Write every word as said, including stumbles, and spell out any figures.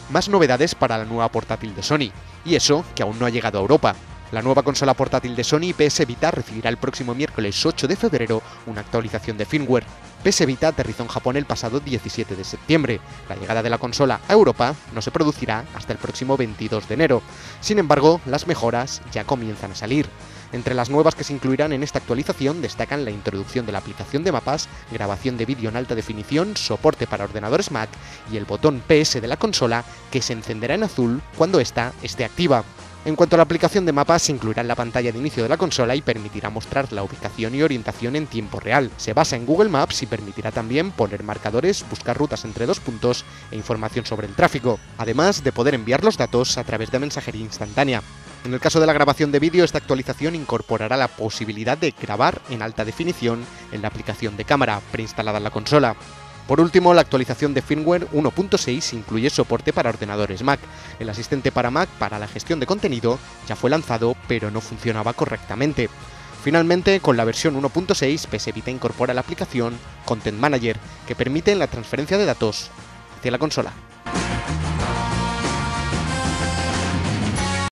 Más novedades para la nueva portátil de Sony, y eso que aún no ha llegado a Europa. La nueva consola portátil de Sony, P S Vita, recibirá el próximo miércoles ocho de febrero una actualización de firmware. P S Vita aterrizó en Japón el pasado diecisiete de septiembre. La llegada de la consola a Europa no se producirá hasta el próximo veintidós de enero. Sin embargo, las mejoras ya comienzan a salir. Entre las nuevas que se incluirán en esta actualización destacan la introducción de la aplicación de mapas, grabación de vídeo en alta definición, soporte para ordenadores Mac y el botón P S de la consola que se encenderá en azul cuando ésta esté activa. En cuanto a la aplicación de mapas, se incluirá en la pantalla de inicio de la consola y permitirá mostrar la ubicación y orientación en tiempo real. Se basa en Google Maps y permitirá también poner marcadores, buscar rutas entre dos puntos e información sobre el tráfico, además de poder enviar los datos a través de mensajería instantánea. En el caso de la grabación de vídeo, esta actualización incorporará la posibilidad de grabar en alta definición en la aplicación de cámara preinstalada en la consola. Por último, la actualización de firmware uno punto seis incluye soporte para ordenadores Mac. El asistente para Mac para la gestión de contenido ya fue lanzado, pero no funcionaba correctamente. Finalmente, con la versión uno punto seis, P S Vita incorpora la aplicación Content Manager, que permite la transferencia de datos hacia la consola.